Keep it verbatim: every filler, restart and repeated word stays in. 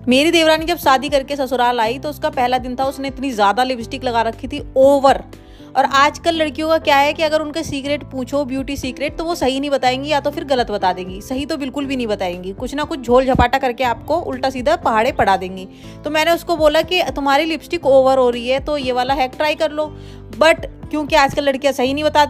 मेरी देवरानी जब शादी करके ससुराल आई तो उसका पहला दिन था, उसने इतनी ज़्यादा लिपस्टिक लगा रखी थी, ओवर। और आजकल लड़कियों का क्या है कि अगर उनके सीक्रेट पूछो, ब्यूटी सीक्रेट, तो वो सही नहीं बताएंगी या तो फिर गलत बता देंगी, सही तो बिल्कुल भी नहीं बताएंगी, कुछ ना कुछ झोल झपाटा करके आपको उल्टा सीधा पहाड़े पड़ा देंगी। तो मैंने उसको बोला कि तुम्हारी लिपस्टिक ओवर हो रही है तो ये वाला हैक ट्राई कर लो, बट क्योंकि आजकल लड़कियां सही नहीं बताती